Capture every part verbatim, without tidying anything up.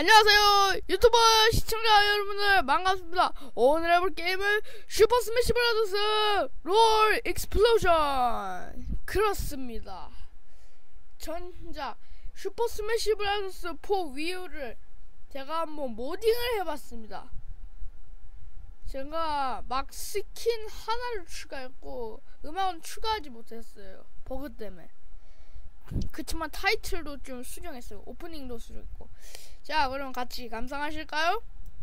안녕하세요 유튜버 시청자 여러분들 반갑습니다. 오늘 해볼 게임은 슈퍼 스매시 브라더스 롤 익스플로전. 그렇습니다. 전작 슈퍼 스매시 브라더스 사 위유를 제가 한번 모딩을 해봤습니다. 제가 막 스킨 하나를 추가했고 음악은 추가하지 못했어요, 버그 때문에. 그치만 타이틀도 좀 수정했어요. 오프닝도 수정했고. 자, 그럼 같이 감상하실까요?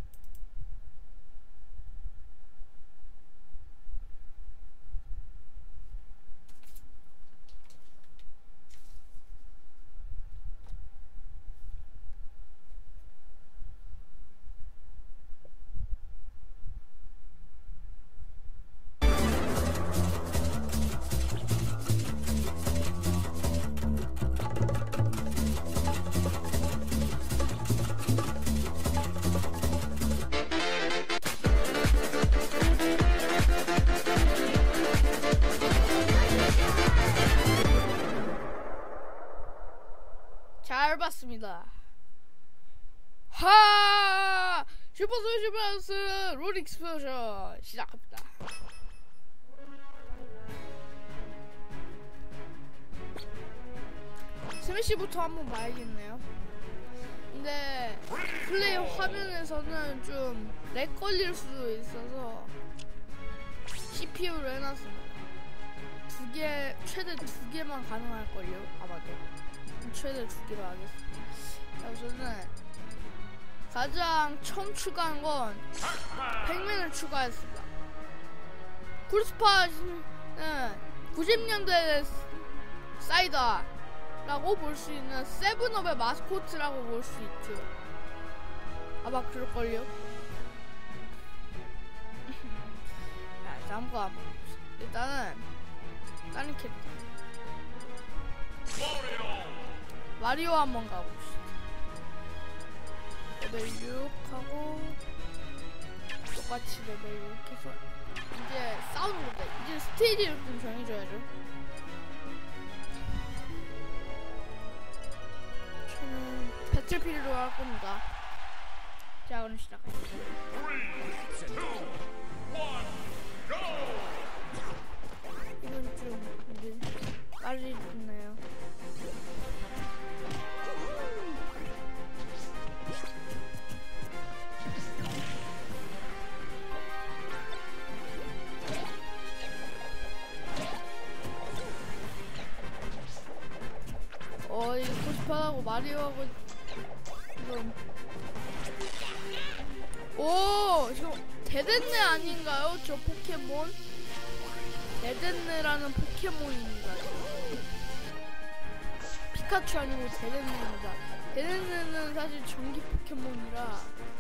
잘 봤습니다. 하! 슈퍼 스매시 브라더스 롤 익스플로전 시작합니다. 스매시부터 한번 봐야겠네요. 근데 플레이 화면에서는 좀 렉 걸릴 수도 있어서 씨피유로 해놨습니다. 두 개, 최대 두 개만 가능할걸요, 아마도. 최대 두 개로 하겠습니다. 우선은 가장 처음 추가한 건 팩맨을 추가했습니다. 쿨스팟은 구십 년대 사이다라고 볼 수 있는 세븐업의 마스코트라고 볼 수 있죠. 아마 그럴걸요. 자, 다음 거 한번 봅시다. 일단은 다른 캐릭터 마리오 한번 가봅시다. 레벨 육 하고 똑같이 레벨 육 해서 이제 싸우는 건데, 이제 스테이지를 좀 정해줘야죠. 저는 배틀필드로 할 겁니다. 자, 그럼 시작할게요. 이건 좀 이제 빨리 됐나요? 어, 이 코스파하고 마리오하고 지금 오, 지금 데덴네 아닌가요? 저 포켓몬? 데덴네라는 포켓몬입니다. 피카츄 아니고 데덴네입니다. 데덴네는 사실 전기 포켓몬이라.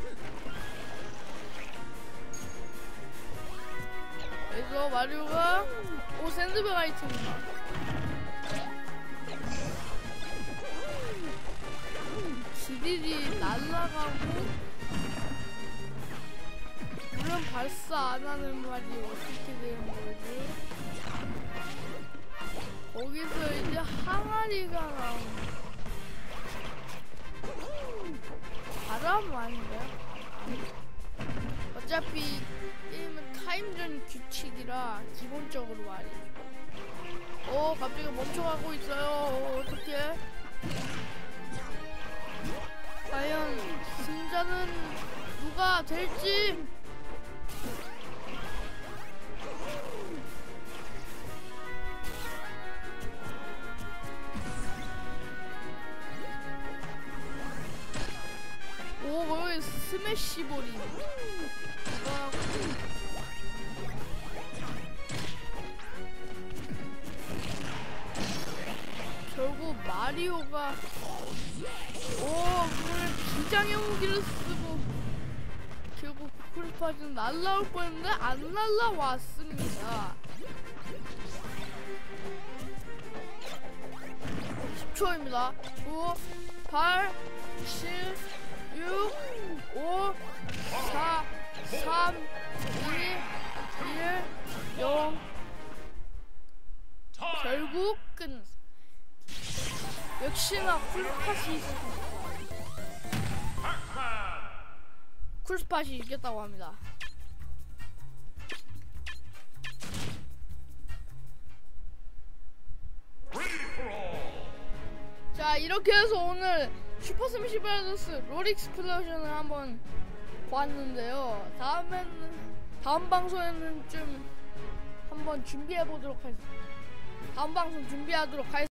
그래서 마리오가 오, 샌드백 아이템이다. 지들이 날아가고 물론 발사 안 하는 말이 어떻게 되는 거지? 거기서 이제 항아리가 나오는 바람 아닌가요? 어차피 게임은 타임전 규칙이라 기본적으로 말이죠. 어, 갑자기 멈춰가고 있어요. 어, 어떡해? 과연 승자는 누가 될지. 오, 거기 스매시볼이 누가 결국 마리오가 오, 그걸 비장의 무기를 쓰고 결국 쿨스팟은 날라올 뻔했는데 안 날라왔습니다. 십 초입니다. 구, 팔, 칠, 육, 오, 사, 삼, 이, 일, 영. 결국 끝났습니다. 역시나 쿨스팟이 있었습니다. 풀스팟이 이겼다고 합니다. 자, 이렇게 해서 오늘 슈퍼 스매시 브라더스 롤 익스플로전을 한번 보았는데요. 다음에는 다음 방송에는 좀 한번 준비해 보도록 하겠습니다. 다음 방송 준비하도록 하겠습니다.